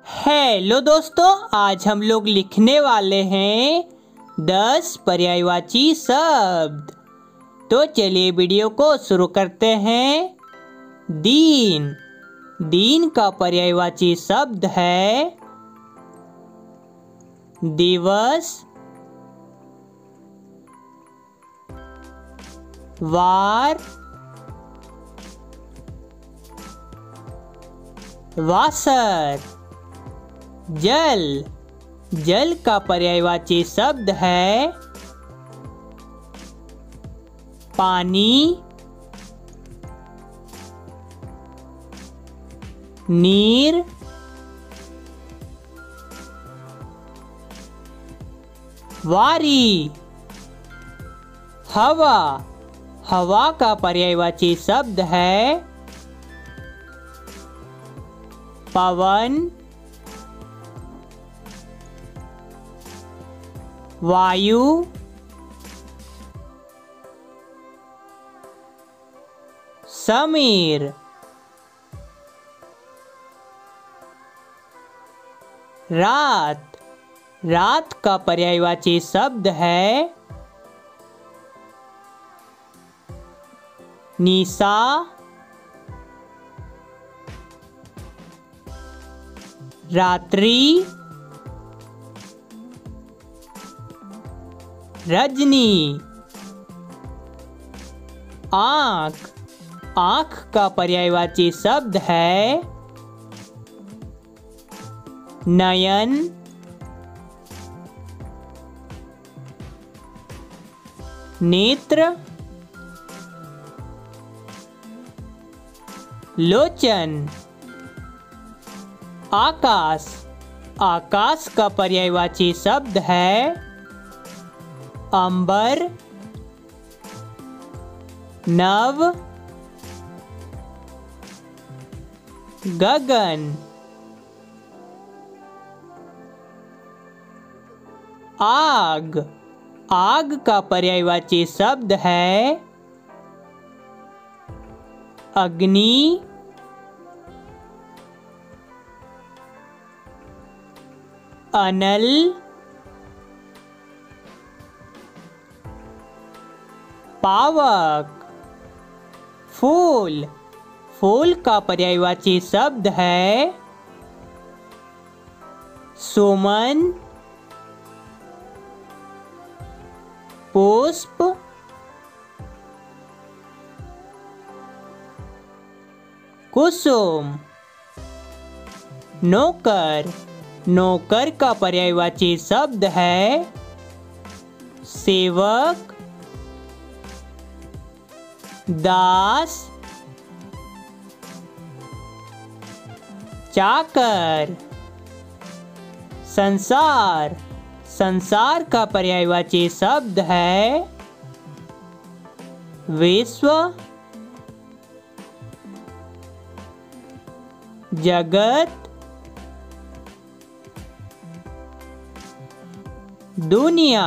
Hello दोस्तों, आज हम लोग लिखने वाले हैं 10 पर्यायवाची शब्द। तो चलिए वीडियो को शुरू करते हैं। दिन। दिन का पर्यायवाची शब्द है दिवस, वार, वासर। जल। जल का पर्यायवाची शब्द है पानी, नीर, वारी। हवा। हवा का पर्यायवाची शब्द है पवन, वायु, समीर। रात। रात का पर्यायवाची शब्द है निशा, रात्रि, रजनी। आँख। आँख का पर्यायवाची शब्द है नयन, नेत्र, लोचन। आकाश। आकाश का पर्यायवाची शब्द है अंबर, नभ, गगन। आग। आग का पर्यायवाची शब्द है अग्नि, अनल, पावक। फूल। फूल का पर्यायवाची शब्द है सुमन, पुष्प, कुसुम। नौकर। नौकर का पर्यायवाची शब्द है सेवक, दास, चाकर। संसार। संसार का पर्यायवाची शब्द है विश्व, जगत, दुनिया।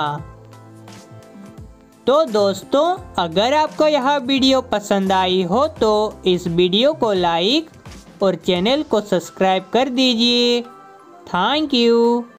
तो दोस्तों, अगर आपको यह वीडियो पसंद आई हो तो इस वीडियो को लाइक और चैनल को सब्सक्राइब कर दीजिए। Thank you.